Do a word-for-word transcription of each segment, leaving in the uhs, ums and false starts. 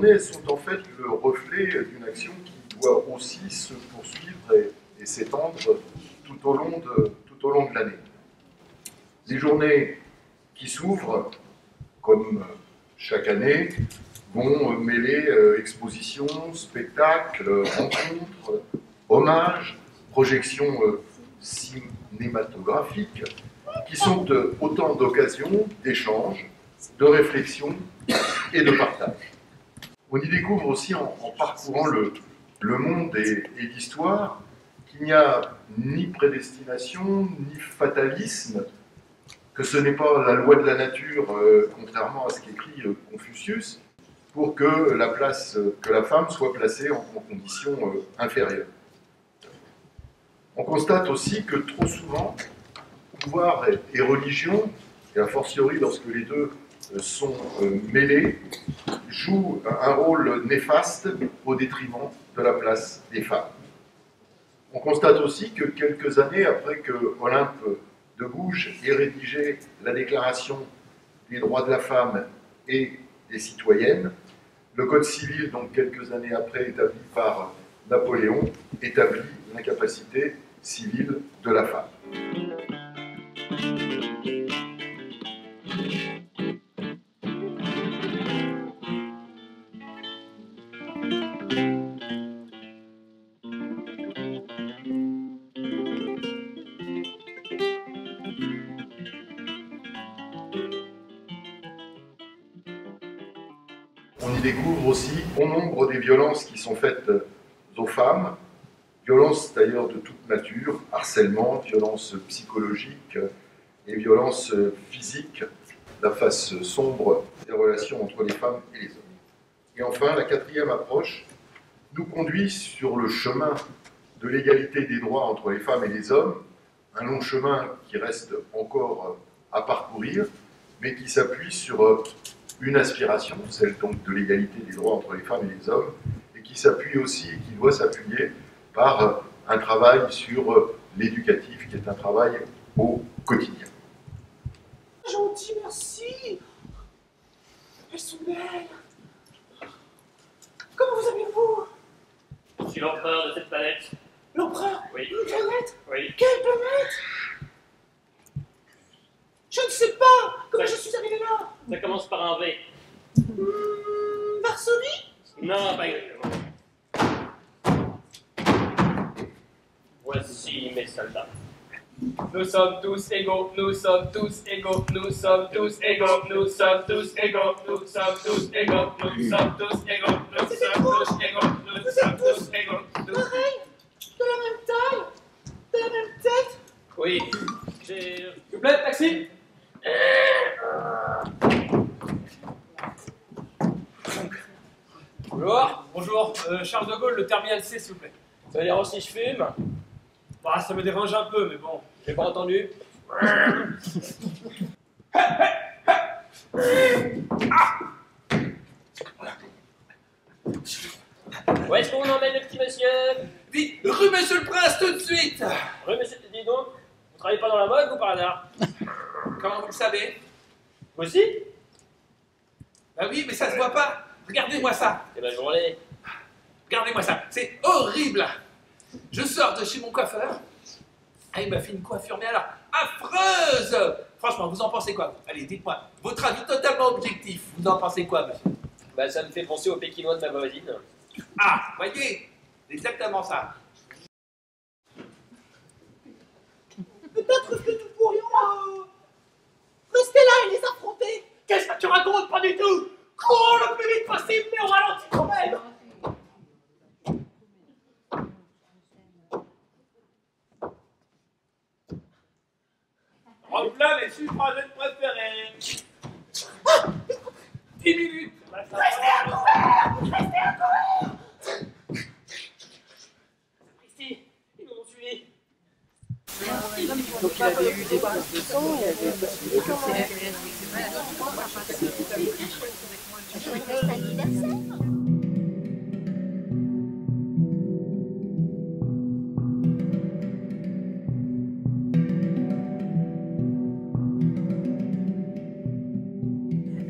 journées, elles sont en fait le reflet d'une action qui doit aussi se poursuivre et, et s'étendre tout au long de, tout au long de l'année. Les journées qui s'ouvrent, comme chaque année, vont mêler euh, expositions, spectacles, rencontres, hommages, projections euh, cinématographiques, qui sont euh, autant d'occasions d'échanges, de réflexion et de partage. On y découvre aussi, en, en parcourant le, le monde et, et l'histoire, qu'il n'y a ni prédestination, ni fatalisme, que ce n'est pas la loi de la nature, euh, contrairement à ce qu'écrit euh, Confucius, pour que la place, euh, que la femme soit placée en, en condition euh, inférieure. On constate aussi que trop souvent, pouvoir et, et religion, et a fortiori lorsque les deux euh, sont euh, mêlés, jouent un rôle néfaste au détriment de la place des femmes. On constate aussi que quelques années après que Olympe de Gouges ait rédigé la Déclaration des droits de la femme et des citoyennes, le Code civil, donc quelques années après, établi par Napoléon, établit l'incapacité civile de la femme. On y découvre aussi bon nombre des violences qui sont faites aux femmes, violences d'ailleurs de toute nature, harcèlement, violences psychologiques et violences physiques, la face sombre des relations entre les femmes et les hommes. Et enfin, la quatrième approche nous conduit sur le chemin de l'égalité des droits entre les femmes et les hommes, un long chemin qui reste encore à parcourir, mais qui s'appuie sur une aspiration, celle donc de l'égalité des droits entre les femmes et les hommes, et qui s'appuie aussi, et qui doit s'appuyer par un travail sur l'éducatif, qui est un travail au quotidien. Gentil, merci. Elles sont belles. Comment vous appelez-vous? Je suis l'empereur de cette planète. L'empereur? Oui. Une planète? Oui. Quelle planète? Je ne sais pas. Comment Ça- je suis arrivé là? Ça commence par un V. Hmm, Varsovie? Non, pas exactement. Voici mes soldats. Nous sommes tous égaux, nous sommes tous égaux, nous sommes tous égaux, nous sommes tous égaux, nous sommes tous égaux, nous sommes tous égaux, nous sommes tous égaux, nous sommes tous égaux. Pareil. De la même taille. De la même tête. Oui. J'ai... S'il vous plaît, taxi. Bonjour, bonjour, euh, Charles de Gaulle, le terminal C, s'il vous plaît. Ça veut dire aussi je fume? Bah, ça me dérange un peu, mais bon. J'ai pas entendu. Où est-ce qu'on emmène le petit monsieur? Vite, rue Monsieur le Prince tout de suite. Oui, monsieur, dis donc, vous travaillez pas dans la mode ou par hasard? Comment vous le savez? Vous aussi? Bah oui, mais ça se voit pas. Regardez-moi ça. C'est ma journée. Regardez-moi ça. C'est horrible. Je sors de chez mon coiffeur. Ah, il m'a fait une coiffure, mais alors, affreuse. Franchement, vous en pensez quoi? Allez, dites-moi. Votre avis totalement objectif. Vous en pensez quoi, monsieur? Bah, ça me fait penser au pékinois de ma voisine. Ah, voyez, c'est exactement ça. Peut-être que nous pourrions euh, rester là et les affronter. Qu'est-ce que tu racontes? Pas du tout. Cours le plus vite possible, mais on ralentit quand même. Rentre là les suffragettes préférées. dix minutes. Restez à couvert. Restez à couvert. Ici, ils nous ont suivis. Donc il avait eu des prises de sang, il avait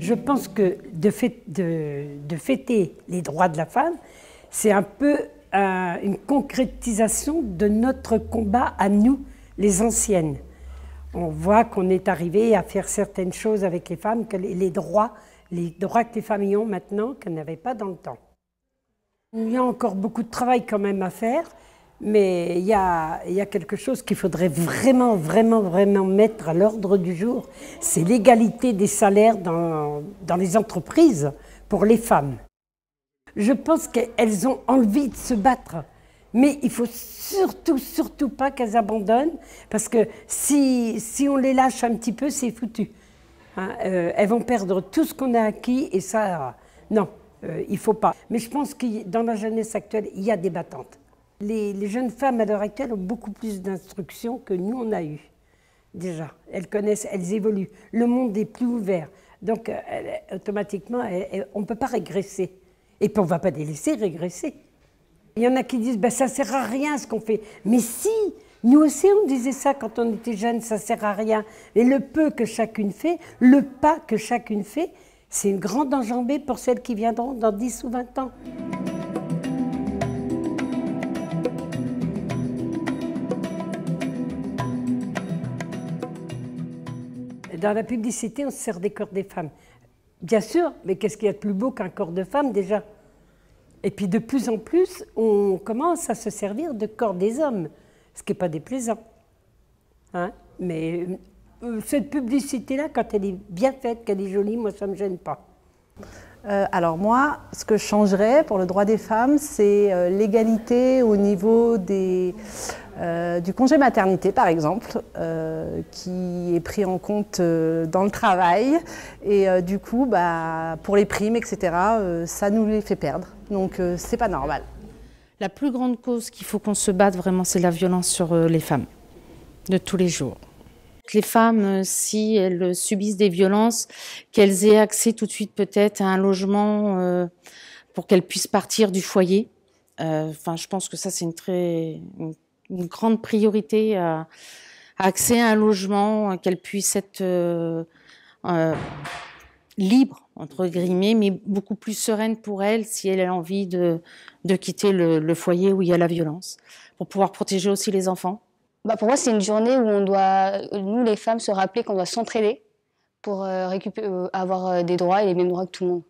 Je pense que de, fête, de, de fêter les droits de la femme, c'est un peu euh, une concrétisation de notre combat à nous, les anciennes. On voit qu'on est arrivé à faire certaines choses avec les femmes, que les, les droits, les droits que les femmes y ont maintenant, qu'elles n'avaient pas dans le temps. Il y a encore beaucoup de travail quand même à faire, mais il y a, il y a quelque chose qu'il faudrait vraiment, vraiment, vraiment mettre à l'ordre du jour, c'est l'égalité des salaires dans, dans les entreprises pour les femmes. Je pense qu'elles ont envie de se battre, mais il ne faut surtout, surtout pas qu'elles abandonnent, parce que si, si on les lâche un petit peu, c'est foutu. Hein, euh, elles vont perdre tout ce qu'on a acquis, et ça, non, euh, il ne faut pas. Mais je pense que dans la jeunesse actuelle, il y a des battantes. Les, les jeunes femmes à l'heure actuelle ont beaucoup plus d'instruction que nous on a eu, déjà. Elles connaissent, elles évoluent. Le monde est plus ouvert. Donc, elles, automatiquement, elles, elles, on ne peut pas régresser. Et puis, on ne va pas les laisser régresser. Il y en a qui disent, ben, ça ne sert à rien ce qu'on fait. Mais si, nous aussi, on disait ça quand on était jeunes, ça ne sert à rien. Mais le peu que chacune fait, le pas que chacune fait, c'est une grande enjambée pour celles qui viendront dans dix ou vingt ans. Dans la publicité, on se sert des corps des femmes. Bien sûr, mais qu'est-ce qu'il y a de plus beau qu'un corps de femme déjà? Et puis de plus en plus, on commence à se servir de corps des hommes, ce qui n'est pas déplaisant. Hein? Mais euh, cette publicité-là, quand elle est bien faite, qu'elle est jolie, moi, ça ne me gêne pas. Euh, alors moi, ce que je changerais pour le droit des femmes, c'est euh, l'égalité au niveau des, euh, du congé maternité, par exemple, euh, qui est pris en compte euh, dans le travail. Et euh, du coup, bah, pour les primes, et cetera, euh, ça nous les fait perdre. Donc, euh, c'est pas normal. La plus grande cause qu'il faut qu'on se batte vraiment, c'est la violence sur euh, les femmes, de tous les jours. Les femmes, si elles subissent des violences, qu'elles aient accès tout de suite peut-être à un logement euh, pour qu'elles puissent partir du foyer. Euh, enfin, je pense que ça, c'est une très une, une grande priorité, euh, accès à un logement, qu'elles puissent être euh, euh, libres, entre guillemets, mais beaucoup plus sereines pour elles si elles ont envie de, de quitter le, le foyer où il y a la violence, pour pouvoir protéger aussi les enfants. Bah pour moi, c'est une journée où on doit, nous les femmes, se rappeler qu'on doit s'entraider pour euh, récupérer, euh, avoir euh, des droits et les mêmes droits que tout le monde.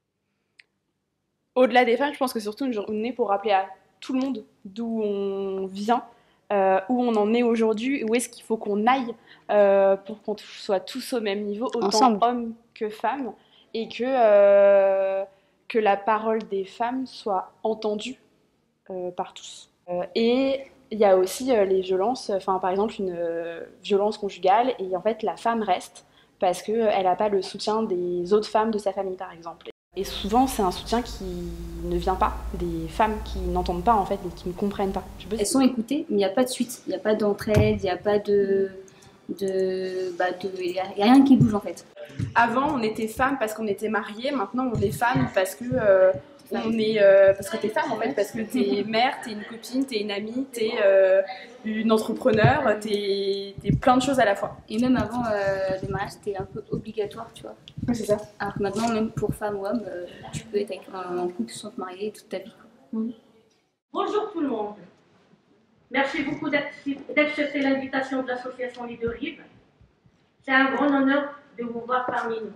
Au-delà des femmes, je pense que c'est surtout une journée pour rappeler à tout le monde d'où on vient, euh, où on en est aujourd'hui, où est-ce qu'il faut qu'on aille euh, pour qu'on soit tous au même niveau, autant Ensemble. Hommes que femmes, et que, euh, que la parole des femmes soit entendue euh, par tous. Euh, et il y a aussi euh, les violences, enfin par exemple une euh, violence conjugale, et en fait la femme reste parce qu'elle n'a pas le soutien des autres femmes de sa famille par exemple. Et souvent c'est un soutien qui ne vient pas des femmes qui n'entendent pas en fait et qui ne comprennent pas. Je sais pas si... Elles sont écoutées mais il n'y a pas de suite, il n'y a pas d'entraide, il n'y a pas de... de... bah de... il n'y a rien qui bouge en fait. Avant on était femmes parce qu'on était mariées, maintenant on est femmes parce que... Euh, On est, euh, parce que t'es femme en fait, parce que t'es mère, t'es une copine, t'es une amie, t'es euh, une entrepreneur, t'es es plein de choses à la fois. Et même avant, euh, le mariage c'était un peu obligatoire, tu vois. Oui, c'est ça. Alors que maintenant, même pour femme ou homme, euh, tu peux être avec un couple sans te marier toute ta vie. Mmh. Bonjour tout le monde. Merci beaucoup d'accepter l'invitation de l'association Leadership. C'est un grand honneur de vous voir parmi nous.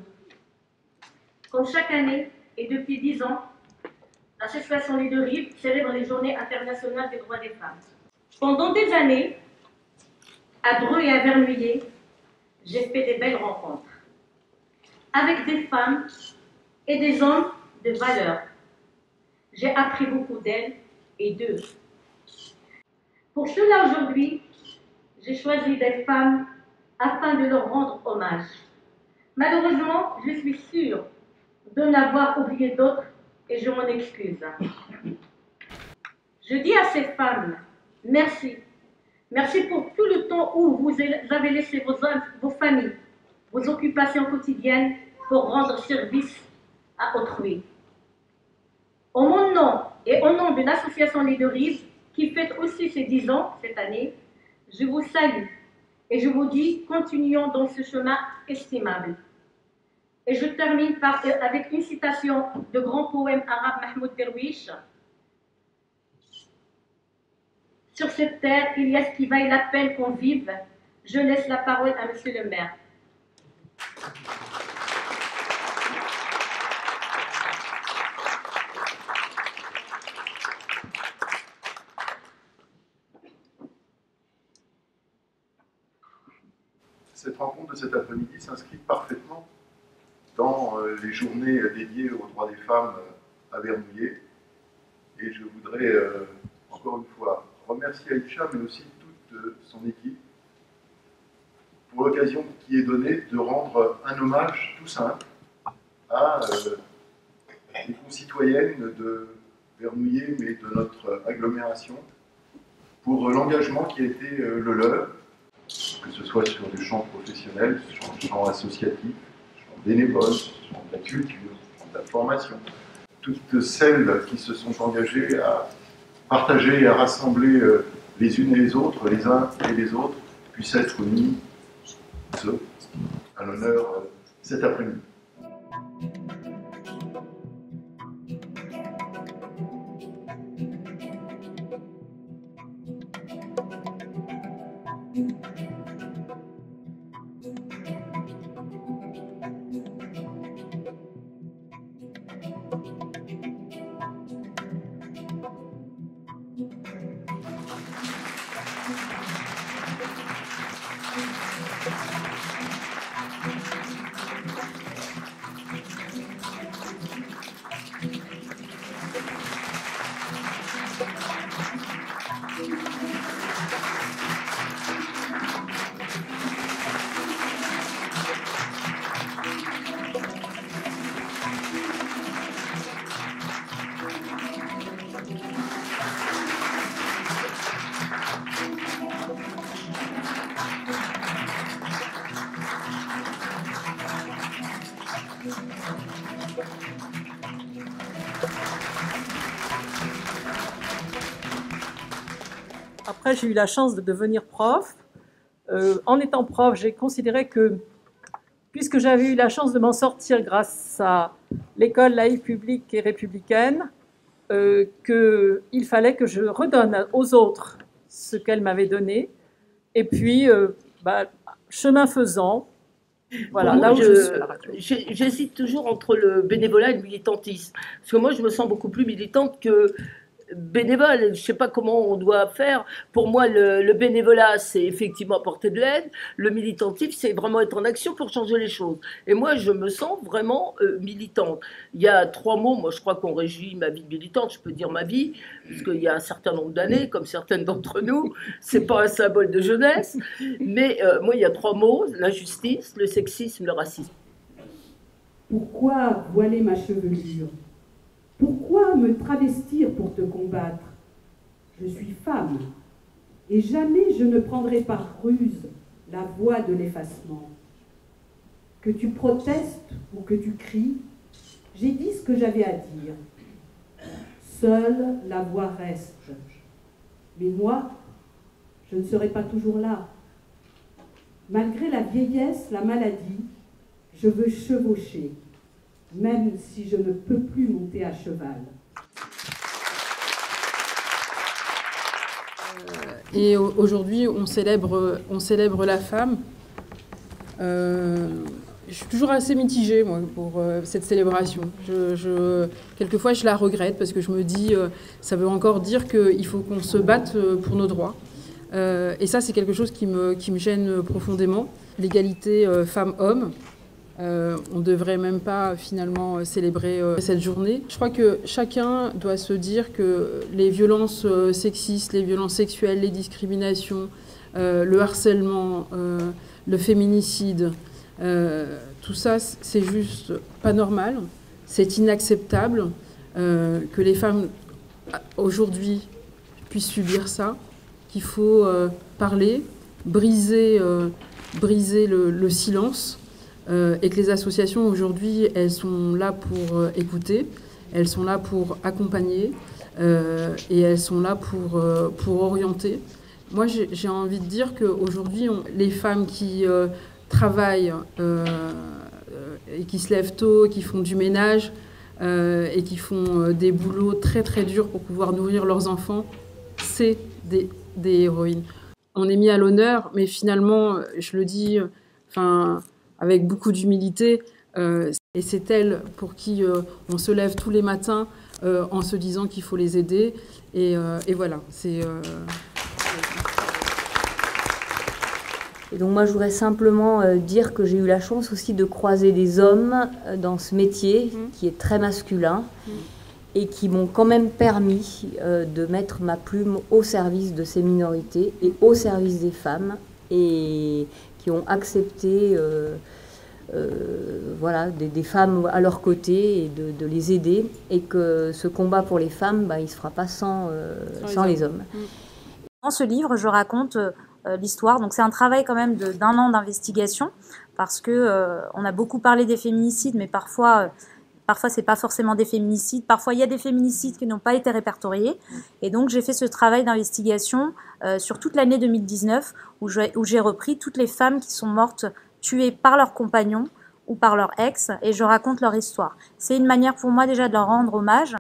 Comme chaque année et depuis dix ans, l'association Leadership célèbre les Journées internationales des droits des femmes. Pendant des années, à Dreux et à Vernouillet, j'ai fait des belles rencontres avec des femmes et des hommes de valeur. J'ai appris beaucoup d'elles et d'eux. Pour cela, aujourd'hui, j'ai choisi des femmes afin de leur rendre hommage. Malheureusement, je suis sûre de n'avoir oublié d'autres et je m'en excuse. Je dis à ces femmes, merci. Merci pour tout le temps où vous avez laissé vos, vos familles, vos occupations quotidiennes pour rendre service à autrui. En mon nom et au nom de l'association Leadership, qui fête aussi ses dix ans cette année, je vous salue et je vous dis, continuons dans ce chemin estimable. Et je termine par, avec une citation de grand poème arabe Mahmoud Derwish. Sur cette terre, il y a ce qui vaille la peine qu'on vive. Je laisse la parole à Monsieur le maire. Cette rencontre de cet après-midi s'inscrit parfaitement dans les journées dédiées aux droits des femmes à Vernouillet. Et je voudrais euh, encore une fois remercier Aïcha, mais aussi toute son équipe, pour l'occasion qui est donnée de rendre un hommage tout simple à euh, les concitoyennes de Vernouillet, mais de notre agglomération, pour l'engagement qui a été euh, le leur, que ce soit sur le champ professionnel, sur le champ associatif, le champ bénévole, sur le champ de la culture, sur le champ de la formation. Toutes celles qui se sont engagées à partager et à rassembler euh, les unes et les autres, les uns et les autres, puissent être unis, ce, à l'honneur euh, cet après-midi. Après, j'ai eu la chance de devenir prof. Euh, en étant prof, j'ai considéré que, puisque j'avais eu la chance de m'en sortir grâce à l'école laïque publique et républicaine, euh, qu'il fallait que je redonne aux autres ce qu'elle m'avait donné. Et puis, euh, bah, chemin faisant, voilà, moi, là où je, je je suis à la radio. J'hésite toujours entre le bénévolat et le militantisme. Parce que moi, je me sens beaucoup plus militante que bénévole. Je ne sais pas comment on doit faire. Pour moi, le, le bénévolat, c'est effectivement apporter de l'aide. Le militantisme, c'est vraiment être en action pour changer les choses. Et moi, je me sens vraiment euh, militante. Il y a trois mots, moi, je crois qu'on régit ma vie de militante. Je peux dire ma vie, parce qu'il y a un certain nombre d'années, comme certaines d'entre nous. C'est pas un symbole de jeunesse. Mais euh, moi, il y a trois mots: l'injustice, le sexisme, le racisme. Pourquoi voiler ma chevelure? Pourquoi me travestir pour te combattre? Je suis femme, et jamais je ne prendrai par ruse la voie de l'effacement. Que tu protestes ou que tu cries, j'ai dit ce que j'avais à dire. Seule la voix reste. Mais moi, je ne serai pas toujours là. Malgré la vieillesse, la maladie, je veux chevaucher, même si je ne peux plus monter à cheval. Et aujourd'hui, on célèbre, on célèbre la femme. Euh, je suis toujours assez mitigée, moi, pour euh, cette célébration. Je, je, quelquefois, je la regrette parce que je me dis, euh, ça veut encore dire qu'il faut qu'on se batte pour nos droits. Euh, et ça, c'est quelque chose qui me, qui me gêne profondément. L'égalité euh, femmes-hommes. Euh, on ne devrait même pas finalement célébrer euh, cette journée. Je crois que chacun doit se dire que les violences euh, sexistes, les violences sexuelles, les discriminations, euh, le harcèlement, euh, le féminicide, euh, tout ça, c'est juste pas normal, c'est inacceptable euh, que les femmes aujourd'hui puissent subir ça, qu'il faut euh, parler, briser, euh, briser le, le silence. Euh, et que les associations aujourd'hui, elles sont là pour euh, écouter, elles sont là pour accompagner euh, et elles sont là pour, euh, pour orienter. Moi, j'ai envie de dire qu'aujourd'hui, les femmes qui euh, travaillent euh, et qui se lèvent tôt, qui font du ménage euh, et qui font euh, des boulots très très durs pour pouvoir nourrir leurs enfants, c'est des, des héroïnes. On est mis à l'honneur, mais finalement, je le dis enfin, avec beaucoup d'humilité, euh, et c'est elles pour qui euh, on se lève tous les matins euh, en se disant qu'il faut les aider. Et, euh, et voilà, c'est... Euh... Et donc moi, je voudrais simplement euh, dire que j'ai eu la chance aussi de croiser des hommes euh, dans ce métier mmh. qui est très masculin mmh. et qui m'ont quand même permis euh, de mettre ma plume au service de ces minorités et au service des femmes et qui ont accepté euh, euh, voilà, des, des femmes à leur côté et de, de les aider et que ce combat pour les femmes, bah, il ne se fera pas sans, euh, sans, sans les hommes. Les hommes. Dans ce livre, je raconte euh, l'histoire. Donc c'est un travail quand même de, d'un an d'investigation parce que euh, on a beaucoup parlé des féminicides, mais parfois, euh, parfois c'est pas forcément des féminicides. Parfois il y a des féminicides qui n'ont pas été répertoriés. Et donc j'ai fait ce travail d'investigation euh, sur toute l'année deux mille dix-neuf où j'ai, où j'ai repris toutes les femmes qui sont mortes tuées par leurs compagnons ou par leur ex et je raconte leur histoire. C'est une manière pour moi déjà de leur rendre hommage.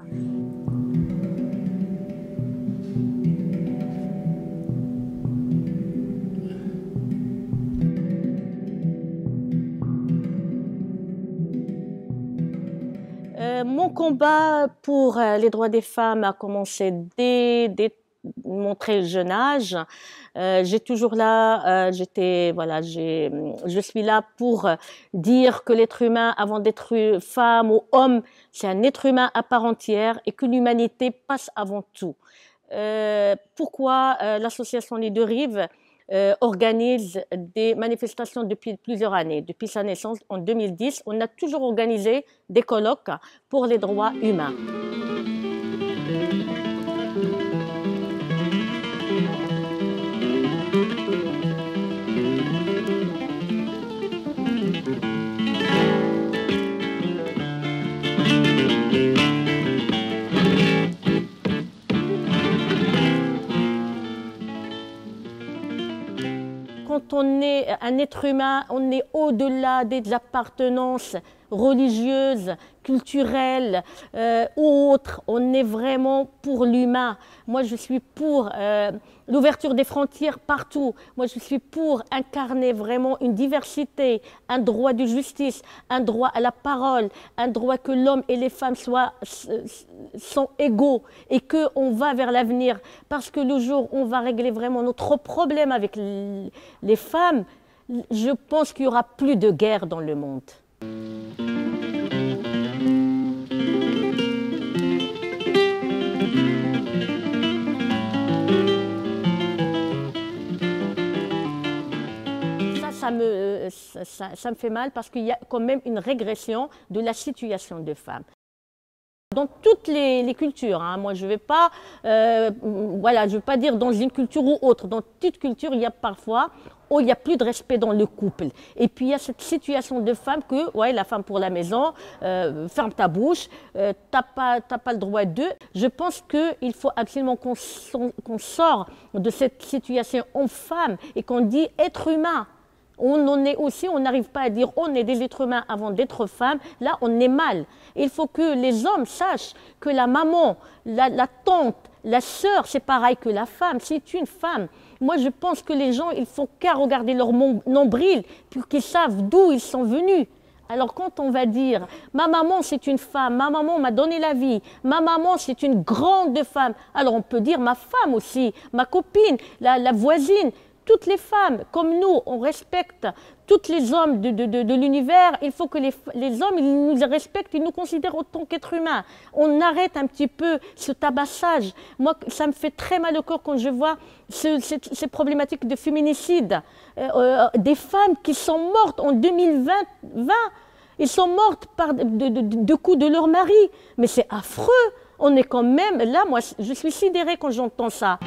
Mon combat pour les droits des femmes a commencé dès, dès mon très jeune âge. Euh, j'ai toujours là, euh, j'étais, voilà, j'ai, je suis là pour dire que l'être humain, avant d'être femme ou homme, c'est un être humain à part entière et que l'humanité passe avant tout. Euh, pourquoi euh, l'association Les Deux Rives Euh, organise des manifestations depuis plusieurs années. Depuis sa naissance en deux mille dix, on a toujours organisé des colloques pour les droits humains. Quand on est un être humain, on est au-delà des appartenances religieuses, culturelles euh, ou autres. On est vraiment pour l'humain. Moi, je suis pour euh, l'ouverture des frontières partout. Moi, je suis pour incarner vraiment une diversité, un droit de justice, un droit à la parole, un droit que l'homme et les femmes soient, sont égaux et qu'on va vers l'avenir. Parce que le jour où on va régler vraiment notre problème avec les femmes, je pense qu'il n'y aura plus de guerre dans le monde. Ça, ça me, ça, ça me fait mal parce qu'il y a quand même une régression de la situation des femmes. Dans toutes les, les cultures, hein. Moi je ne vais pas, euh, voilà, je vais pas dire dans une culture ou autre, dans toute culture il y a parfois où il n'y a plus de respect dans le couple. Et puis il y a cette situation de femme que, ouais, la femme pour la maison, euh, ferme ta bouche, euh, tu n'as pas, t'as pas le droit d'eux. Je pense qu'il faut absolument qu'on, qu'on sort de cette situation homme-femme et qu'on dit être humain. On en est aussi, on n'arrive pas à dire on est des êtres humains avant d'être femmes. Là, on est mal. Il faut que les hommes sachent que la maman, la, la tante, la sœur, c'est pareil que la femme. C'est une femme. Moi, je pense que les gens, il ne faut qu'à regarder leur nombril pour qu'ils savent d'où ils sont venus. Alors quand on va dire « ma maman c'est une femme, ma maman m'a donné la vie, ma maman c'est une grande femme », alors on peut dire « ma femme aussi, ma copine, la, la voisine ». Toutes les femmes, comme nous, on respecte tous les hommes de, de, de, de l'univers. Il faut que les, les hommes ils nous respectent, ils nous considèrent autant qu'êtres humains. On arrête un petit peu ce tabassage. Moi, ça me fait très mal au corps quand je vois ce, ces, ces problématiques de féminicide. Euh, euh, des femmes qui sont mortes en deux mille vingt. Ils sont mortes par de, de, de, de coups de leur mari. Mais c'est affreux. On est quand même... Là, moi, je suis sidérée quand j'entends ça.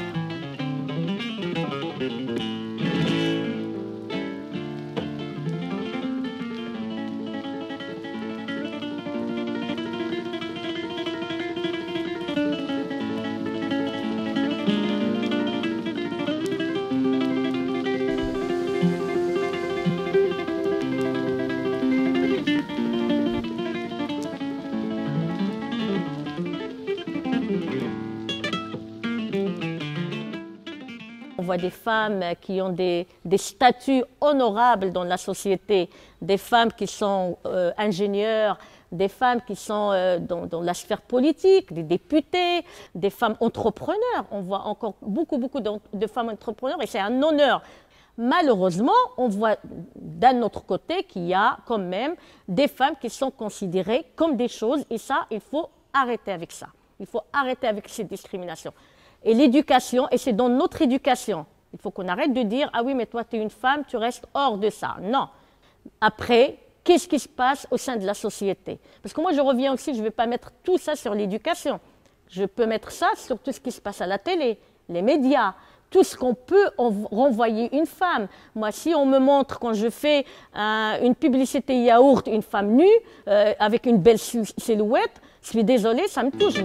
voit des femmes qui ont des, des statuts honorables dans la société, des femmes qui sont euh, ingénieures, des femmes qui sont euh, dans, dans la sphère politique, des députés, des femmes entrepreneurs. On voit encore beaucoup, beaucoup de, de femmes entrepreneurs et c'est un honneur. Malheureusement, on voit d'un autre côté qu'il y a quand même des femmes qui sont considérées comme des choses et ça, il faut arrêter avec ça. Il faut arrêter avec ces discriminations. Et l'éducation, et c'est dans notre éducation, il faut qu'on arrête de dire « Ah oui, mais toi, tu es une femme, tu restes hors de ça ». Non. Après, qu'est-ce qui se passe au sein de la société? Parce que moi, je reviens aussi, je ne vais pas mettre tout ça sur l'éducation. Je peux mettre ça sur tout ce qui se passe à la télé, les médias, tout ce qu'on peut renvoyer une femme. Moi, si on me montre quand je fais euh, une publicité yaourt, une femme nue, euh, avec une belle silhouette, je suis désolée, ça me touche.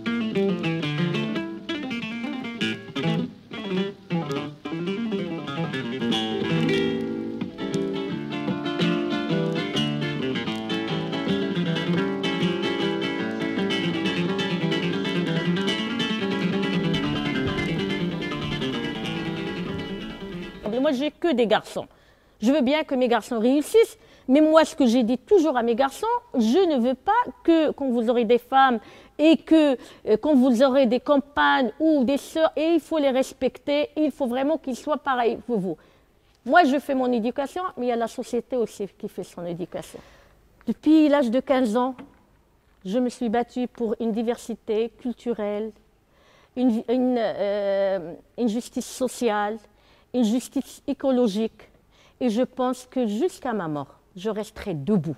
Moi, j'ai que des garçons. Je veux bien que mes garçons réussissent, mais moi, ce que j'ai dit toujours à mes garçons, je ne veux pas que quand vous aurez des femmes et que euh, quand vous aurez des compagnes ou des sœurs, et il faut les respecter, il faut vraiment qu'ils soient pareils que vous. Moi, je fais mon éducation, mais il y a la société aussi qui fait son éducation. Depuis l'âge de quinze ans, je me suis battue pour une diversité culturelle, une, une, euh, une justice sociale, une justice écologique, et je pense que jusqu'à ma mort, je resterai debout.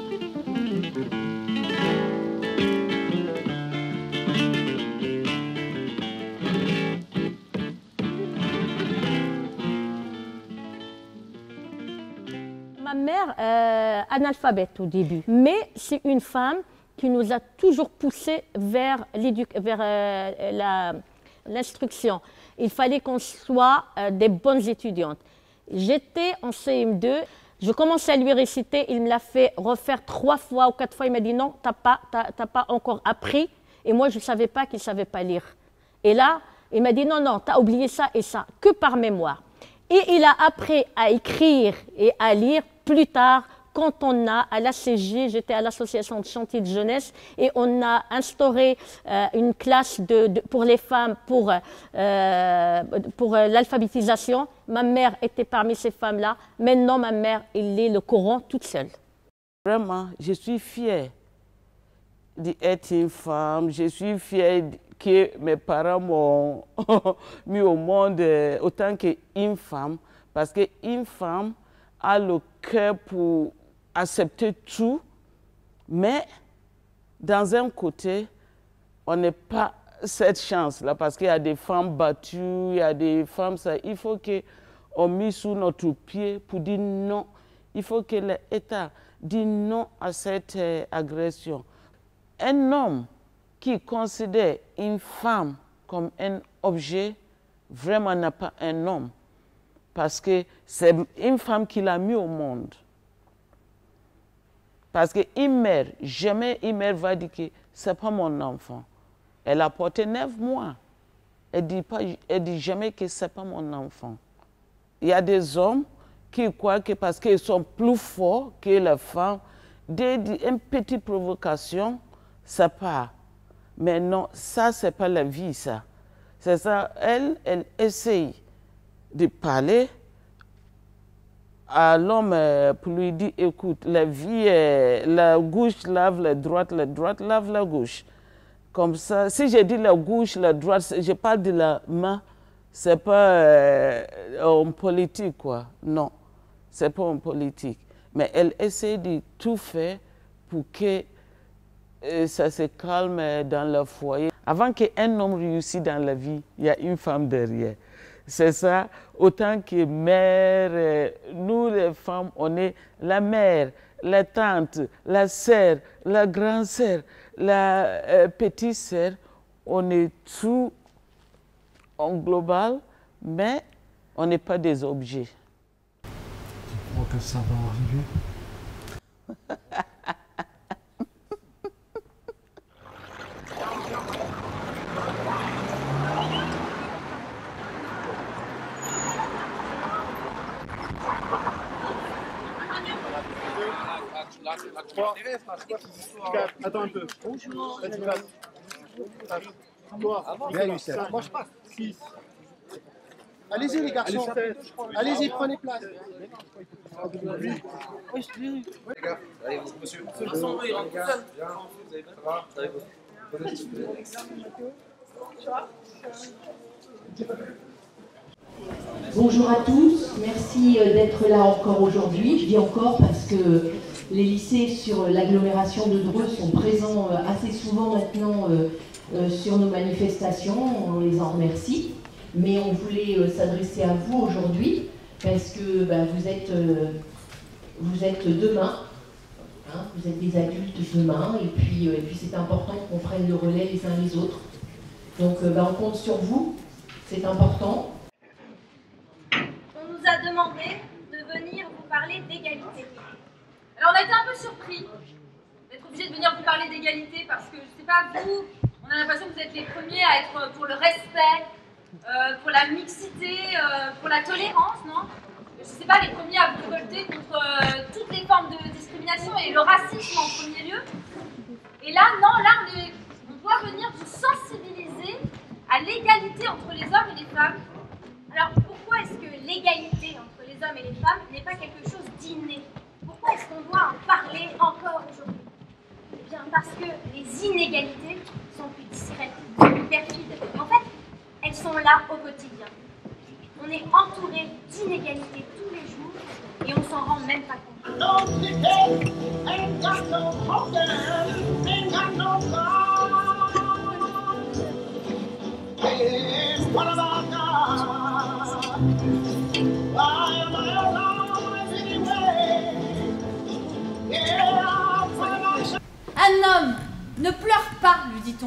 Ma mère, euh, analphabète au début, mais c'est une femme qui nous a toujours poussés vers vers euh, la l'instruction. Il fallait qu'on soit euh, des bonnes étudiantes. J'étais en C M deux, je commençais à lui réciter, il me l'a fait refaire trois fois ou quatre fois, il m'a dit non, tu n'as pas, t'as, t'as pas encore appris. Et moi, je ne savais pas qu'il ne savait pas lire. Et là, il m'a dit non, non, tu as oublié ça et ça, que par mémoire. Et il a appris à écrire et à lire plus tard, quand on a, à l'A C G, j'étais à l'association de chantier de jeunesse, et on a instauré euh, une classe de, de, pour les femmes pour, euh, pour euh, l'alphabétisation. Ma mère était parmi ces femmes-là. Maintenant, ma mère, elle lit le Coran toute seule. Vraiment, je suis fière d'être une femme. Je suis fière que mes parents m'ont mis au monde autant qu'une femme, parce qu'une femme a le cœur pour accepter tout, mais dans un côté, on n'a pas cette chance-là, parce qu'il y a des femmes battues, il y a des femmes, ça, il faut qu'on mise sous notre pied pour dire non. Il faut que l'État dise non à cette euh, agression. Un homme qui considère une femme comme un objet, vraiment n'a pas un homme, parce que c'est une femme qui l'a mis au monde. Parce qu'une mère, jamais une mère va dire que ce n'est pas mon enfant. Elle a porté neuf mois. Elle ne dit, pas, elle dit jamais que ce n'est pas mon enfant. Il y a des hommes qui croient que parce qu'ils sont plus forts que les femmes, dès une petite provocation, ça part. Mais non, ça, ce n'est pas la vie, ça. C'est ça, elle, elle essaye de parler à l'homme pour lui dire, écoute, la vie, la gauche lave la droite, la droite lave la gauche. Comme ça, si je dis la gauche, la droite, je parle de la main, c'est pas euh, en politique, quoi. Non, c'est pas en politique. Mais elle essaie de tout faire pour que euh, ça se calme dans le foyer. Avant qu'un homme réussisse dans la vie, il y a une femme derrière. C'est ça, autant que mère, euh, nous les femmes, on est la mère, la tante, la sœur, la grand-sœur, la euh, petite sœur, on est tout en global, mais on n'est pas des objets. Tu crois que ça va arriver? Attends un peu. Bonjour. Toi, Viens, Youssef. moi je passe. six. Allez-y les garçons. Allez-y, prenez place. Allez, monsieur. Bonjour à tous, merci d'être là encore aujourd'hui. Je dis encore parce que les lycées sur l'agglomération de Dreux sont présents assez souvent maintenant sur nos manifestations, on les en remercie. Mais on voulait s'adresser à vous aujourd'hui parce que bah, vous, êtes, vous êtes demain, hein, vous êtes des adultes demain et puis, et puis c'est important qu'on prenne le relais les uns les autres. Donc bah, on compte sur vous, c'est important. On nous a demandé de venir vous parler d'égalité. Alors on a été un peu surpris d'être obligé de venir vous parler d'égalité parce que, je sais pas, vous, on a l'impression que vous êtes les premiers à être pour le respect, euh, pour la mixité, euh, pour la tolérance, non? Je sais pas, les premiers à vous révolter contre euh, toutes les formes de discrimination et le racisme en premier lieu. Et là, non, là, on, est, on doit venir vous sensibiliser à l'égalité entre les hommes et les femmes. Alors, pourquoi est-ce que l'égalité entre les hommes et les femmes n'est pas quelque chose d'inné? Pourquoi est-ce qu'on doit en parler encore aujourd'hui? Eh bien, parce que les inégalités sont plus discrètes, plus perfides. En fait, elles sont là au quotidien. On est entouré d'inégalités tous les jours et on s'en rend même pas compte. Un homme ne pleure pas, lui dit-on.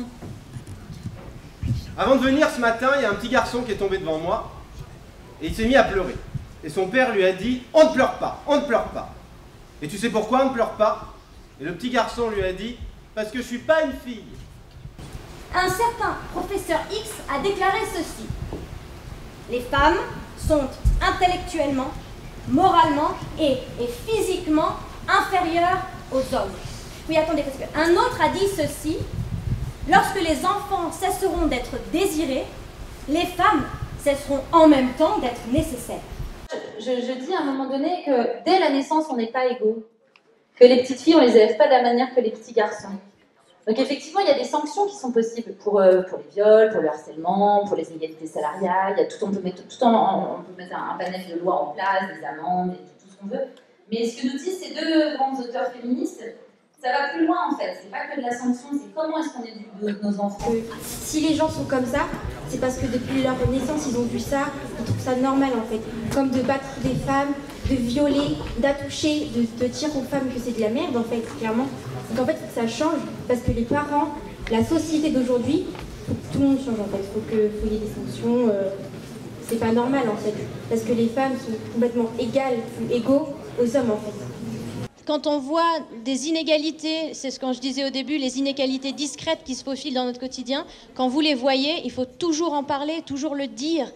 Avant de venir ce matin, il y a un petit garçon qui est tombé devant moi et il s'est mis à pleurer. Et son père lui a dit « On ne pleure pas, on ne pleure pas ». Et tu sais pourquoi on ne pleure pas? Et le petit garçon lui a dit « Parce que je suis pas une fille ». Un certain professeur X a déclaré ceci. Les femmes sont intellectuellement, moralement et, et physiquement inférieures aux hommes. Oui, attendez, parce qu'un autre a dit ceci. Lorsque les enfants cesseront d'être désirés, les femmes cesseront en même temps d'être nécessaires. Je, je dis à un moment donné que dès la naissance, on n'est pas égaux. Que les petites filles, on les élève pas de la manière que les petits garçons. Donc effectivement, il y a des sanctions qui sont possibles pour, euh, pour les viols, pour le harcèlement, pour les inégalités salariales. Il y a tout, on peut mettre, tout en, on peut mettre un, un panel de lois en place, des amendes, et tout, tout ce qu'on veut. Mais ce que nous disent ces deux grands auteurs féministes, ça va plus loin en fait. C'est pas que de la sanction, c'est comment est-ce qu'on éduque nos, nos enfants. Si les gens sont comme ça, c'est parce que depuis leur naissance, ils ont vu ça, ils trouvent ça normal en fait. Comme de battre des femmes, de violer, d'attoucher, de, de dire aux femmes que c'est de la merde en fait, clairement. Donc en fait, il faut que ça change, parce que les parents, la société d'aujourd'hui, il faut que tout le monde change en fait. Il faut qu'il y ait des sanctions, euh, c'est pas normal en fait. Parce que les femmes sont complètement égales, égaux aux hommes en fait. Quand on voit des inégalités, c'est ce que je disais au début, les inégalités discrètes qui se faufilent dans notre quotidien, quand vous les voyez, il faut toujours en parler, toujours le dire.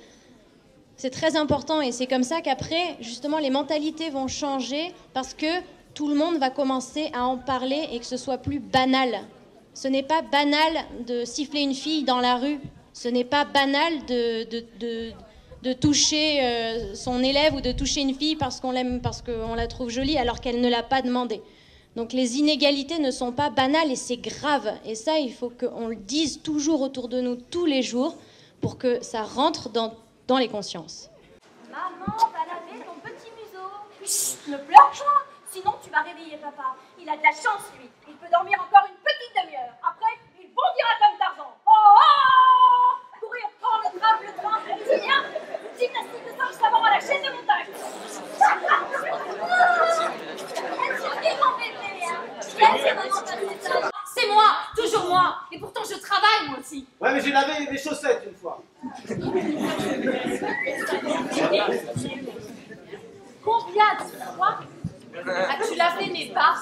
C'est très important et c'est comme ça qu'après, justement, les mentalités vont changer parce que tout le monde va commencer à en parler et que ce soit plus banal. Ce n'est pas banal de siffler une fille dans la rue. Ce n'est pas banal de, de, de, de toucher euh, son élève ou de toucher une fille parce qu'on l'aime, parce qu'on la trouve jolie alors qu'elle ne l'a pas demandé. Donc les inégalités ne sont pas banales et c'est grave. Et ça, il faut qu'on le dise toujours autour de nous tous les jours pour que ça rentre dans, dans les consciences. Maman, va laver ton petit museau. Chut, ne pleure pas, sinon tu vas réveiller papa. Il a de la chance, lui. Il peut dormir encore une petite demi-heure. Après, il bondira comme Tarzan. Oh, oh, courir, prendre le tram, le train, tu viens. Gymnastique de singe savant à la chaîne de montagne. C'est moi, toujours moi. Et pourtant, je travaille, moi aussi. Ouais, mais j'ai lavé les chaussettes une fois. Combien de fois as-tu lavé mes pas?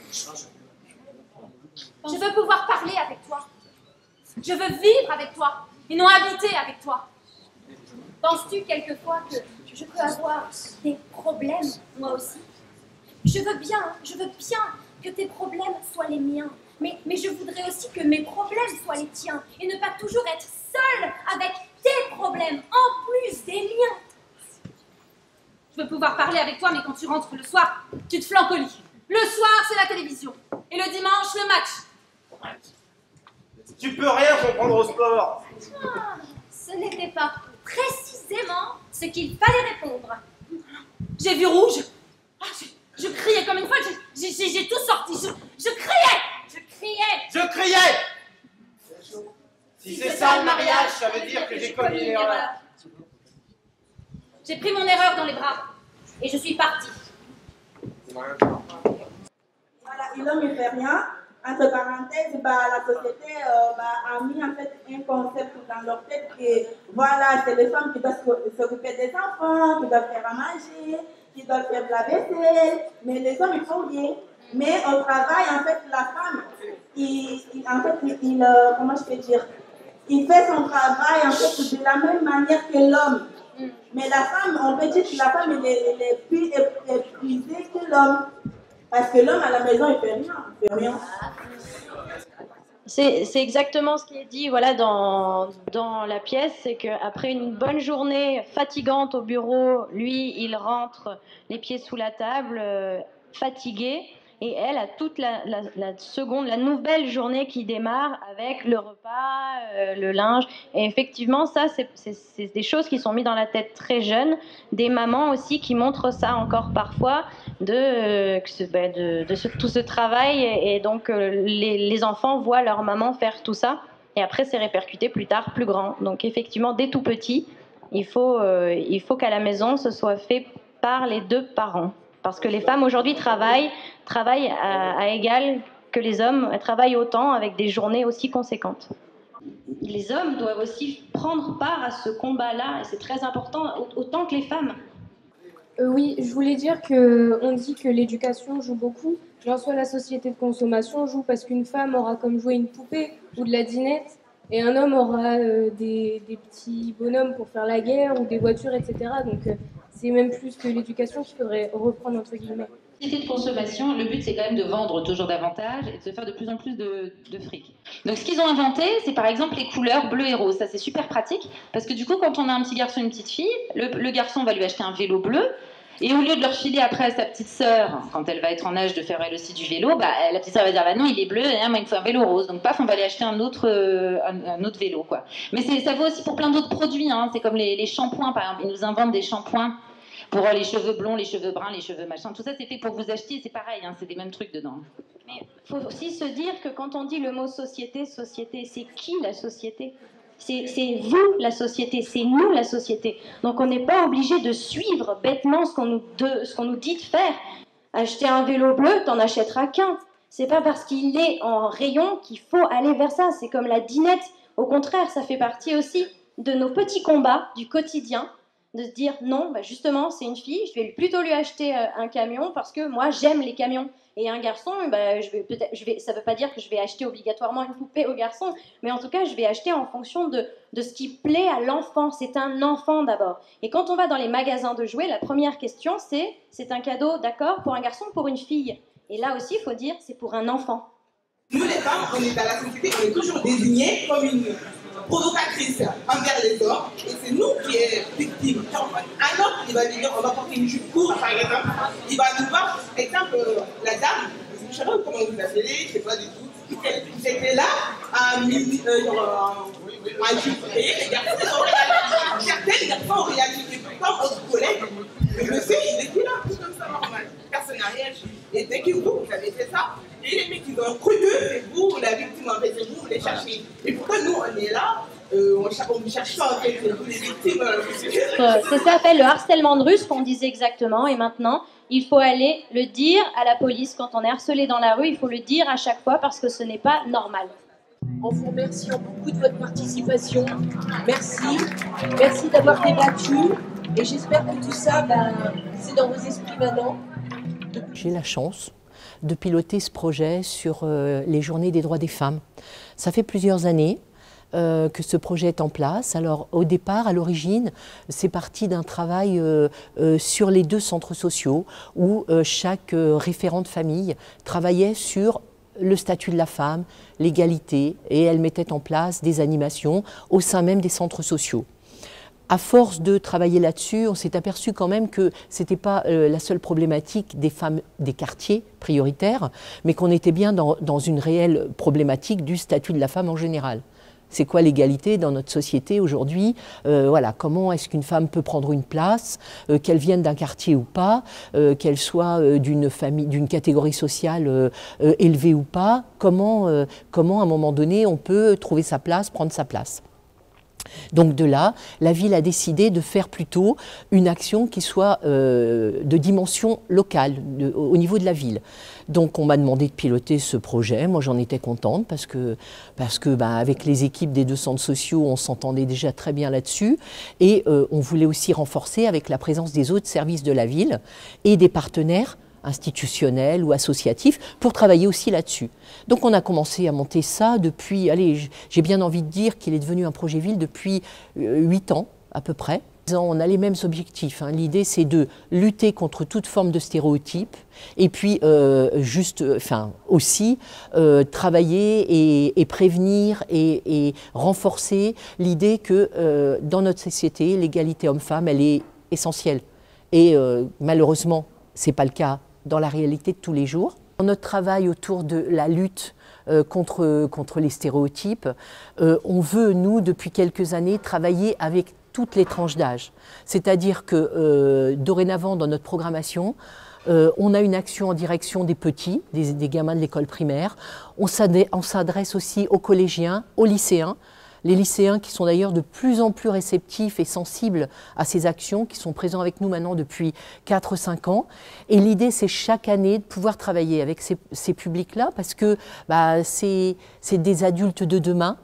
Je veux pouvoir parler avec toi. Je veux vivre avec toi et non habiter avec toi. Penses-tu quelquefois que je peux avoir des problèmes, moi aussi? je veux bien, je veux bien que tes problèmes soient les miens. Mais, mais je voudrais aussi que mes problèmes soient les tiens. Et ne pas toujours être seule avec tes problèmes, en plus des miens. Je veux pouvoir parler avec toi, mais quand tu rentres le soir, tu te flanques au lit. Le soir, c'est la télévision. Et le dimanche, le match. Tu peux rien comprendre au sport. Ah, ce n'était pas précisément ce qu'il fallait répondre. J'ai vu rouge. Ah, je, je criais comme une folle. J'ai, j'ai, j'ai tout sorti. Je, je criais. Je criais. Je criais. Si c'est ça le mariage, ça veut dire que j'ai commis une erreur. J'ai pris mon erreur dans les bras. Et je suis partie. Voilà, et l'homme ne fait rien. Entre parenthèses, bah, la société euh, bah, a mis en fait un concept dans leur tête que voilà, c'est les femmes qui doivent s'occuper des enfants, qui doivent faire à manger, qui doivent faire de la vaisselle, mais les hommes ils font rien. Mais au travail, en fait, la femme, il, il, en fait, il, il euh, comment je peux dire, il fait son travail en fait de la même manière que l'homme. Mais la femme, on peut dire que la femme elle est, elle est plus épuisée que l'homme. Parce que l'homme à la maison, il fait rien. Il fait rien. C'est c'est exactement ce qui est dit voilà, dans, dans la pièce, c'est qu'après une bonne journée fatigante au bureau, lui, il rentre les pieds sous la table, euh, fatigué, et elle a toute la, la, la seconde, la nouvelle journée qui démarre avec le repas, euh, le linge. Et effectivement, ça, c'est des choses qui sont mises dans la tête très jeune, des mamans aussi qui montrent ça encore parfois, de, euh, de, de ce, tout ce travail. Et, et donc, euh, les, les enfants voient leur maman faire tout ça. Et après, c'est répercuté plus tard, plus grand. Donc, effectivement, dès tout petit, il faut, euh, il faut qu'à la maison, ce soit fait par les deux parents. Parce que les femmes aujourd'hui travaillent, travaillent à, à égal que les hommes, elles travaillent autant avec des journées aussi conséquentes. Les hommes doivent aussi prendre part à ce combat-là, et c'est très important, autant que les femmes. Euh, oui, je voulais dire qu'on dit que l'éducation joue beaucoup, mais en soi la société de consommation joue parce qu'une femme aura comme jouer une poupée ou de la dinette, et un homme aura euh, des, des petits bonhommes pour faire la guerre ou des voitures, et cetera. Donc euh, c'est même plus que l'éducation qu'il faudrait reprendre entre guillemets. Société de consommation, le but c'est quand même de vendre toujours davantage et de se faire de plus en plus de, de fric. Donc ce qu'ils ont inventé, c'est par exemple les couleurs bleu et rose. Ça c'est super pratique parce que du coup quand on a un petit garçon et une petite fille, le, le garçon va lui acheter un vélo bleu et au lieu de leur filer après à sa petite sœur, quand elle va être en âge de faire elle aussi du vélo, bah, la petite sœur va dire bah non il est bleu, hein, moi il me faut un vélo rose. Donc paf on va aller acheter un autre, euh, un, un autre vélo quoi. Mais ça vaut aussi pour plein d'autres produits, hein. C'est comme les, les shampoings par exemple, ils nous inventent des shampoings pour les cheveux blonds, les cheveux bruns, les cheveux machin. Tout ça, c'est fait pour que vous achetiez, c'est pareil, hein, c'est des mêmes trucs dedans. Mais il faut aussi se dire que quand on dit le mot société, société, c'est qui la société? C'est vous la société, c'est nous la société. Donc on n'est pas obligé de suivre bêtement ce qu'on nous, qu'on nous dit de faire. Acheter un vélo bleu, t'en achèteras qu'un. C'est pas parce qu'il est en rayon qu'il faut aller vers ça. C'est comme la dinette. Au contraire, ça fait partie aussi de nos petits combats du quotidien. De se dire non, bah justement c'est une fille, je vais plutôt lui acheter euh, un camion parce que moi j'aime les camions. Et un garçon, bah, je vais peut-être, je vais, ça ne veut pas dire que je vais acheter obligatoirement une poupée au garçon, mais en tout cas je vais acheter en fonction de, de ce qui plaît à l'enfant. C'est un enfant d'abord. Et quand on va dans les magasins de jouets, la première question c'est, c'est un cadeau, d'accord, pour un garçon ou pour une fille? Et là aussi il faut dire c'est pour un enfant. Nous les femmes, on est dans la société, on est toujours désignées comme une provocatrice envers les hommes, et c'est nous qui sommes victimes. Un homme, il va dire, on va porter une jupe courte, par exemple, il va nous voir, par exemple, la dame, je ne sais pas comment vous l'appelez, je ne sais pas du tout, c'était là, à midi, euh, genre, à jupe, et les garçons ont réagi, certains les garçons ont réagi, et pourtant, votre collègue, le monsieur, il était là, tout comme ça, normal, personne n'a réagi, et dès que vous, vous avez fait ça, et les mecs, ils ont cru que c'est vous, la victime, en fait, c'est vous, vous les cherchez. Et pourquoi nous, on est là, euh, on, cherche, on ne cherche pas, en fait, c'est vous les victimes. Euh, c'est ça fait le harcèlement de rue, ce qu'on disait exactement. Et maintenant, il faut aller le dire à la police. Quand on est harcelé dans la rue, il faut le dire à chaque fois parce que ce n'est pas normal. En vous remerciant beaucoup de votre participation. Merci. Merci d'avoir débattu. Et j'espère que tout ça, ben, c'est dans vos esprits maintenant. J'ai la chance de piloter ce projet sur euh, les journées des droits des femmes. Ça fait plusieurs années euh, que ce projet est en place. Alors au départ, à l'origine, c'est parti d'un travail euh, euh, sur les deux centres sociaux où euh, chaque euh, référent de famille travaillait sur le statut de la femme, l'égalité, et elle mettait en place des animations au sein même des centres sociaux. À force de travailler là-dessus, on s'est aperçu quand même que ce n'était pas euh, la seule problématique des femmes des quartiers prioritaires, mais qu'on était bien dans, dans une réelle problématique du statut de la femme en général. C'est quoi l'égalité dans notre société aujourd'hui? euh, Voilà, comment est-ce qu'une femme peut prendre une place, euh, qu'elle vienne d'un quartier ou pas, euh, qu'elle soit euh, d'une famille, d'une catégorie sociale euh, euh, élevée ou pas? Comment, euh, comment, à un moment donné, on peut trouver sa place, prendre sa place? Donc de là, la ville a décidé de faire plutôt une action qui soit euh, de dimension locale, de, au niveau de la ville. Donc on m'a demandé de piloter ce projet, moi j'en étais contente parce que, parce que bah, avec les équipes des deux centres sociaux, on s'entendait déjà très bien là-dessus et euh, on voulait aussi renforcer avec la présence des autres services de la ville et des partenaires institutionnels ou associatifs pour travailler aussi là-dessus. Donc on a commencé à monter ça depuis, allez, j'ai bien envie de dire qu'il est devenu un projet ville depuis huit ans à peu près. On a les mêmes objectifs, hein. L'idée c'est de lutter contre toute forme de stéréotypes et puis euh, juste, enfin aussi euh, travailler et, et prévenir et, et renforcer l'idée que euh, dans notre société, l'égalité homme-femme, elle est essentielle. Et euh, malheureusement, c'est pas le cas dans la réalité de tous les jours. Dans notre travail autour de la lutte euh, contre, contre les stéréotypes, euh, on veut, nous, depuis quelques années, travailler avec toutes les tranches d'âge. C'est-à-dire que euh, dorénavant, dans notre programmation, euh, on a une action en direction des petits, des, des gamins de l'école primaire. On s'adresse aussi aux collégiens, aux lycéens. Les lycéens qui sont d'ailleurs de plus en plus réceptifs et sensibles à ces actions, qui sont présents avec nous maintenant depuis quatre cinq ans. Et l'idée, c'est chaque année de pouvoir travailler avec ces, ces publics-là, parce que bah, c'est des adultes de demain.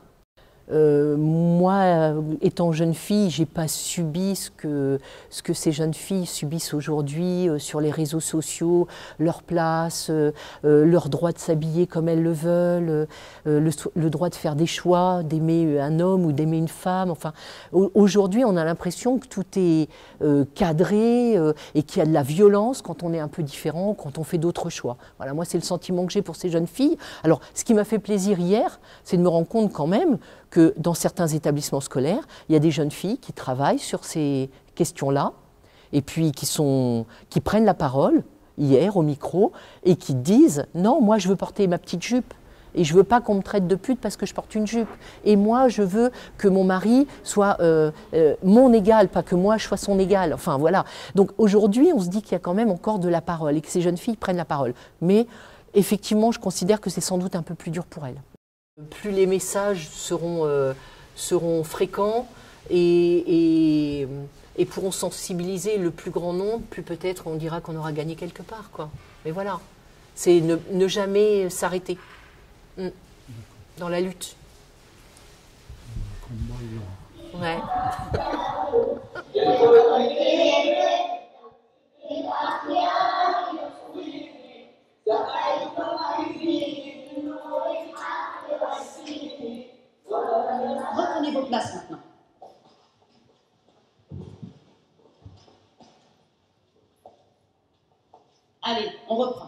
Euh, moi, étant jeune fille, j'ai pas subi ce que, ce que ces jeunes filles subissent aujourd'hui euh, sur les réseaux sociaux, leur place, euh, euh, leur droit de s'habiller comme elles le veulent, euh, le, le droit de faire des choix, d'aimer un homme ou d'aimer une femme. Enfin, aujourd'hui, on a l'impression que tout est euh, cadré euh, et qu'il y a de la violence quand on est un peu différent, quand on fait d'autres choix. Voilà, moi, c'est le sentiment que j'ai pour ces jeunes filles. Alors, ce qui m'a fait plaisir hier, c'est de me rendre compte quand même que dans certains établissements scolaires, il y a des jeunes filles qui travaillent sur ces questions-là et puis qui, sont, qui prennent la parole hier au micro et qui disent « Non, moi je veux porter ma petite jupe et je veux pas qu'on me traite de pute parce que je porte une jupe. Et moi je veux que mon mari soit euh, euh, mon égal, pas que moi je sois son égal. » Enfin voilà. Donc aujourd'hui, on se dit qu'il y a quand même encore de la parole et que ces jeunes filles prennent la parole. Mais effectivement, je considère que c'est sans doute un peu plus dur pour elles. Plus les messages seront, euh, seront fréquents et, et, et pourront sensibiliser le plus grand nombre, plus peut-être on dira qu'on aura gagné quelque part, quoi. Mais voilà, c'est ne, ne jamais s'arrêter mmh. dans la lutte. Ouais. Reprenez vos places maintenant. Allez, on reprend.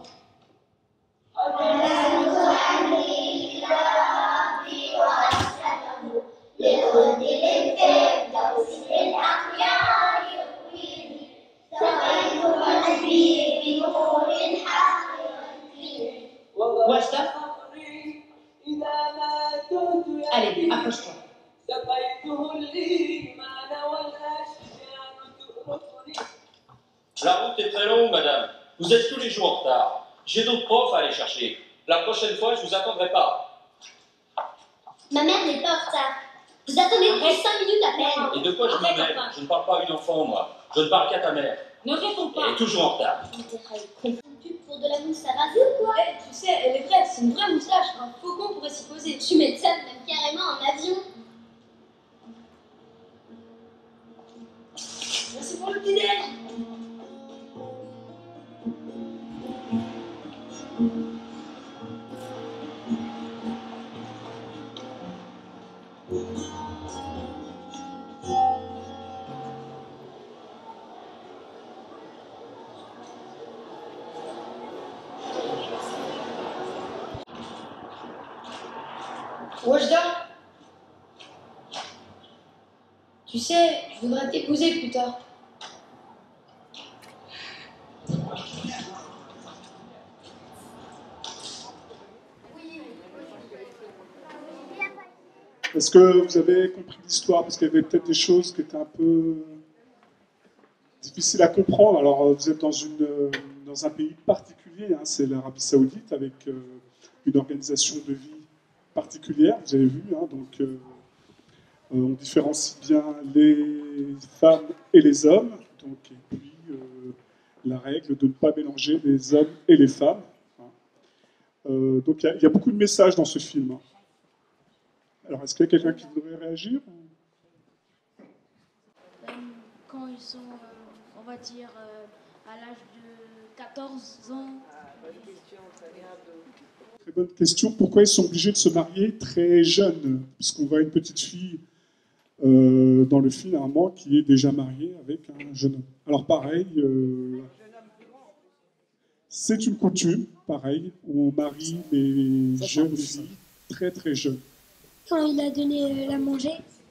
Allez, approche-toi. La route est très longue, madame. Vous êtes tous les jours en retard. J'ai d'autres profs à aller chercher. La prochaine fois, je vous attendrai pas. Ma mère n'est pas en retard. Vous attendez pour cinq minutes à peine. Et de quoi je me mêle? Je ne parle pas à une enfant, moi. Je ne parle qu'à ta mère. Ne réponds pas. Elle est toujours en retard. Pour de la mousse à raser ou quoi? Eh, tu sais, elle est vraie, c'est une vraie moustache. Un faucon pourrait s'y poser. Tu mets ça même carrément en avion. Merci pour le petit déj. Thank you. Wajda, tu sais, je voudrais t'épouser plus tard. Est-ce que vous avez compris l'histoire? Parce qu'il y avait peut-être des choses qui étaient un peu difficiles à comprendre. Alors, vous êtes dans, une, dans un pays particulier, hein, c'est l'Arabie Saoudite, avec euh, une organisation de vie particulière, vous avez vu. Hein, donc, euh, on différencie bien les femmes et les hommes. Donc, et puis, euh, la règle de ne pas mélanger les hommes et les femmes. Hein. Euh, donc, il y, y a beaucoup de messages dans ce film. Hein. Alors, est-ce qu'il y a quelqu'un qui voudrait réagir? Quand ils sont, euh, on va dire, euh, à l'âge de quatorze ans. Très bonne question. Pourquoi ils sont obligés de se marier très jeunes? Puisqu'on voit une petite fille euh, dans le film, à un moment, qui est déjà mariée avec un jeune homme. Alors, pareil, euh, c'est une coutume, pareil, où on marie les jeunes filles très très jeunes. Quand il a donné la manger.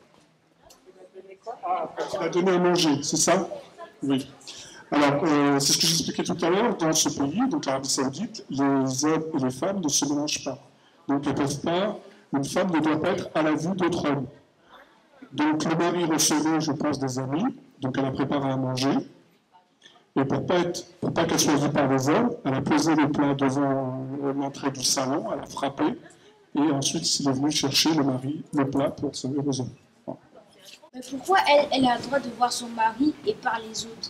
Il a donné à manger, c'est ça? Oui. Alors, euh, c'est ce que j'expliquais tout à l'heure. Dans ce pays, donc l'Arabie Saoudite, les hommes et les femmes ne se mélangent pas. Donc, elles peuvent pas, une femme ne doit pas être à la vue d'autres hommes. Donc, le mari recevait, je pense, des amis. Donc, elle a préparé à manger. Et pour ne pas, pour pas qu'elle soit vue par les hommes, elle a posé le plat devant l'entrée du salon, elle a frappé. Et ensuite, s'il est venu chercher le mari, le plat pour servir aux hommes. Voilà. Mais pourquoi elle, elle a le droit de voir son mari et pas les autres?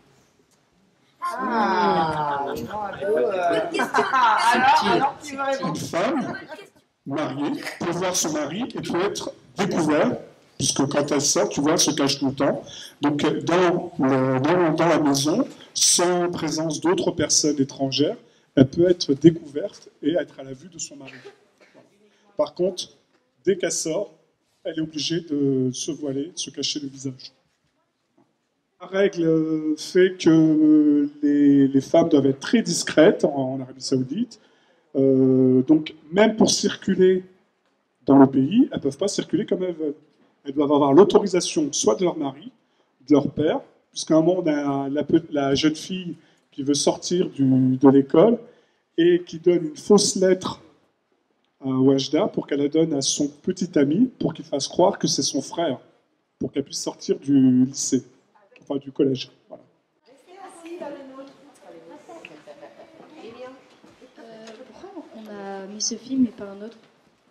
Ah, ah. Une femme mariée peut voir son mari et peut être découverte, puisque quand elle sort, tu vois, elle se cache tout le temps. Donc, dans, le, dans, dans la maison, sans présence d'autres personnes étrangères, elle peut être découverte et être à la vue de son mari. Par contre, dès qu'elle sort, elle est obligée de se voiler, de se cacher le visage. La règle fait que les, les femmes doivent être très discrètes en, en Arabie Saoudite. Euh, donc, même pour circuler dans le pays, elles ne peuvent pas circuler comme elles veulent. Elles doivent avoir l'autorisation soit de leur mari, de leur père, puisqu'à un moment, on a la, la jeune fille qui veut sortir du, de l'école et qui donne une fausse lettre à Wajda pour qu'elle la donne à son petit ami pour qu'il fasse croire que c'est son frère, pour qu'elle puisse sortir du lycée, enfin du collège. Voilà. Euh, pourquoi on a mis ce film et pas un autre?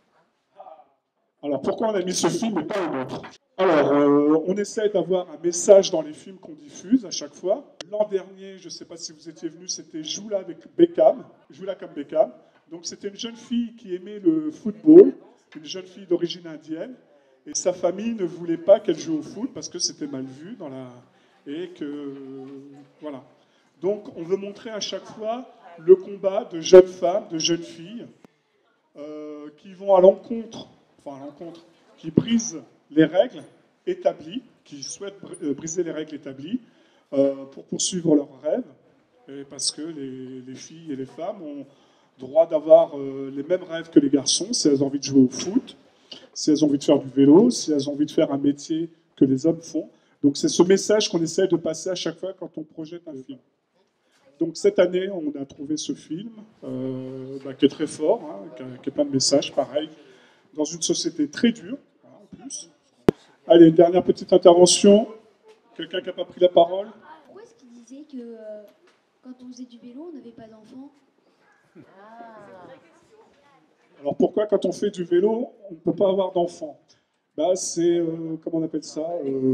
Alors pourquoi on a mis ce film et pas un autre? Alors, euh, on essaie d'avoir un message dans les films qu'on diffuse à chaque fois. L'an dernier, je ne sais pas si vous étiez venus, c'était Joue là avec Beckham, Joue là comme Beckham. Donc c'était une jeune fille qui aimait le football, une jeune fille d'origine indienne, et sa famille ne voulait pas qu'elle joue au foot parce que c'était mal vu dans la... et que voilà. Donc on veut montrer à chaque fois le combat de jeunes femmes, de jeunes filles euh, qui vont à l'encontre, enfin à l'encontre, qui brisent les règles établies, qui souhaitent briser les règles établies euh, pour poursuivre leurs rêves, et parce que les, les filles et les femmes ont droit d'avoir euh, les mêmes rêves que les garçons, si elles ont envie de jouer au foot, si elles ont envie de faire du vélo, si elles ont envie de faire un métier que les hommes font. Donc c'est ce message qu'on essaie de passer à chaque fois quand on projette un film. Donc cette année, on a trouvé ce film, euh, bah, qui est très fort, hein, qui, a, qui a plein de messages, pareil, dans une société très dure, hein, en plus. Allez, une dernière petite intervention. Quelqu'un qui n'a pas pris la parole? Pourquoi est-ce qu'il disait que euh, quand on faisait du vélo, on n'avait pas d'enfants? Alors pourquoi quand on fait du vélo, on ne peut pas avoir d'enfants? Bah, c'est, euh, comment on appelle ça euh...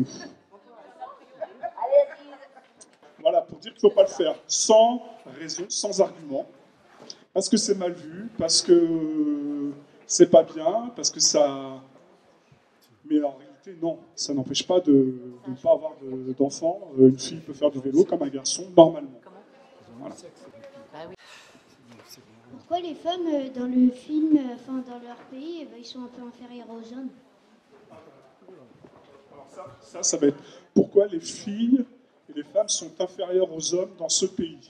Voilà, pour dire qu'il ne faut pas le faire, sans raison, sans argument, parce que c'est mal vu, parce que c'est pas bien, parce que ça... Mais en réalité, non, ça n'empêche pas de, de ne pas avoir de, d'enfants. Une fille peut faire du vélo comme un garçon, normalement. Voilà. Pourquoi les femmes euh, dans le film, euh, enfin dans leur pays, eh ben, ils sont un peu inférieurs aux hommes? Alors ça, ça, ça va être pourquoi les filles et les femmes sont inférieures aux hommes dans ce pays.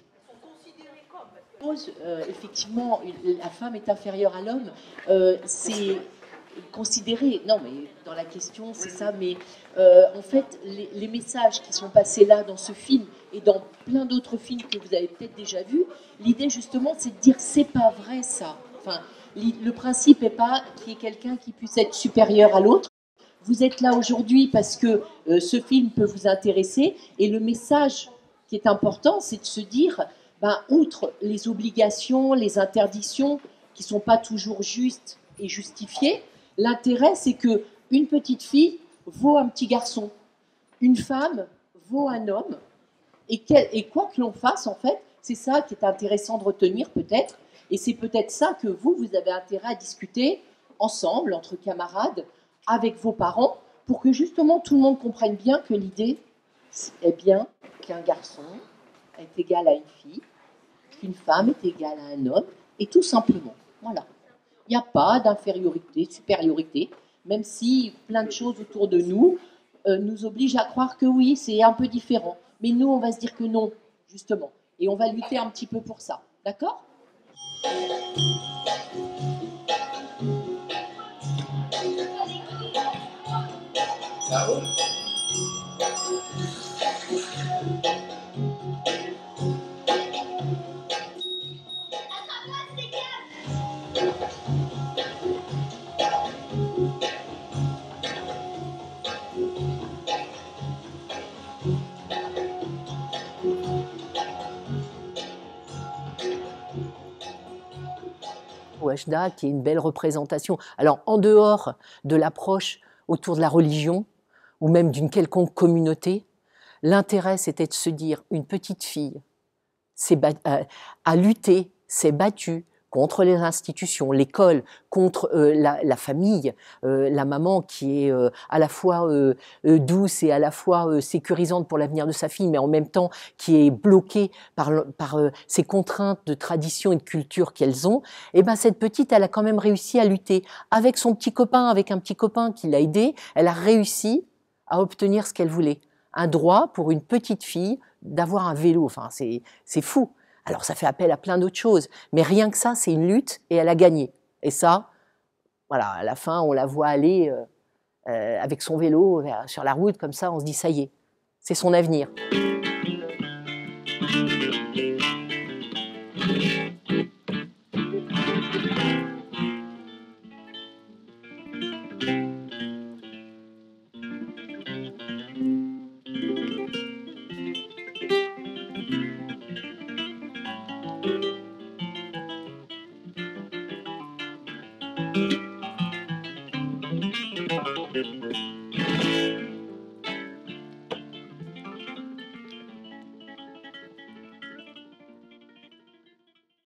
Euh, effectivement, la femme est inférieure à l'homme. Euh, c'est considérer, non mais dans la question c'est ça, mais euh, en fait les, les messages qui sont passés là dans ce film et dans plein d'autres films que vous avez peut-être déjà vus, l'idée justement c'est de dire c'est pas vrai ça. Enfin, le principe n'est pas qu'il y ait quelqu'un qui puisse être supérieur à l'autre. Vous êtes là aujourd'hui parce que euh, ce film peut vous intéresser et le message qui est important c'est de se dire, ben, outre les obligations, les interdictions qui ne sont pas toujours justes et justifiées, l'intérêt, c'est qu'une petite fille vaut un petit garçon, une femme vaut un homme, et, quel, et quoi que l'on fasse, en fait, c'est ça qui est intéressant de retenir peut-être, et c'est peut-être ça que vous, vous avez intérêt à discuter ensemble, entre camarades, avec vos parents, pour que justement tout le monde comprenne bien que l'idée est bien qu'un garçon est égal à une fille, qu'une femme est égale à un homme, et tout simplement, voilà. Il n'y a pas d'infériorité, de supériorité, même si plein de choses autour de nous euh, nous obligent à croire que oui, c'est un peu différent. Mais nous, on va se dire que non, justement. Et on va lutter un petit peu pour ça. D'accord ? Ça roule ? Wajda, qui est une belle représentation. Alors, en dehors de l'approche autour de la religion, ou même d'une quelconque communauté, l'intérêt, c'était de se dire, une petite fille a, a lutté, s'est battue contre les institutions, l'école, contre euh, la, la famille, euh, la maman qui est euh, à la fois euh, euh, douce et à la fois euh, sécurisante pour l'avenir de sa fille, mais en même temps qui est bloquée par, par euh, ces contraintes de tradition et de culture qu'elles ont, et ben cette petite, elle a quand même réussi à lutter avec son petit copain, avec un petit copain qui l'a aidée, elle a réussi à obtenir ce qu'elle voulait. Un droit pour une petite fille d'avoir un vélo, enfin c'est, c'est fou. Alors ça fait appel à plein d'autres choses, mais rien que ça, c'est une lutte et elle a gagné. Et ça, voilà, à la fin, on la voit aller euh, euh, avec son vélo euh, sur la route, comme ça, on se dit ça y est, c'est son avenir. Thank you.